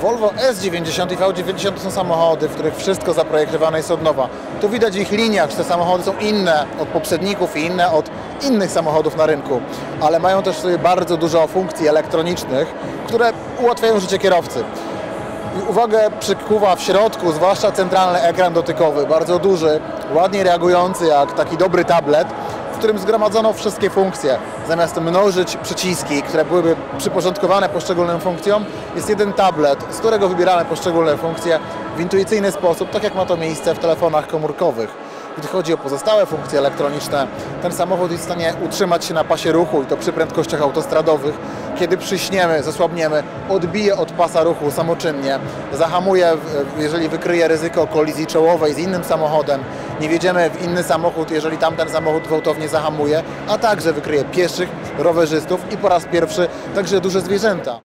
Volvo S90 i V90 to są samochody, w których wszystko zaprojektowane jest od nowa. Tu widać w ich liniach, że te samochody są inne od poprzedników i inne od innych samochodów na rynku, ale mają też sobie bardzo dużo funkcji elektronicznych, które ułatwiają życie kierowcy. I uwagę przykuwa w środku, zwłaszcza centralny ekran dotykowy, bardzo duży, ładnie reagujący jak taki dobry tablet, w którym zgromadzono wszystkie funkcje. Zamiast mnożyć przyciski, które byłyby przyporządkowane poszczególnym funkcjom, jest jeden tablet, z którego wybieramy poszczególne funkcje w intuicyjny sposób, tak jak ma to miejsce w telefonach komórkowych. Gdy chodzi o pozostałe funkcje elektroniczne, ten samochód jest w stanie utrzymać się na pasie ruchu i to przy prędkościach autostradowych. Kiedy przyśniemy, zasłabniemy, odbije od pasa ruchu samoczynnie, zahamuje, jeżeli wykryje ryzyko kolizji czołowej z innym samochodem, nie wjedziemy w inny samochód, jeżeli tamten samochód gwałtownie zahamuje, a także wykryje pieszych, rowerzystów i po raz pierwszy także duże zwierzęta.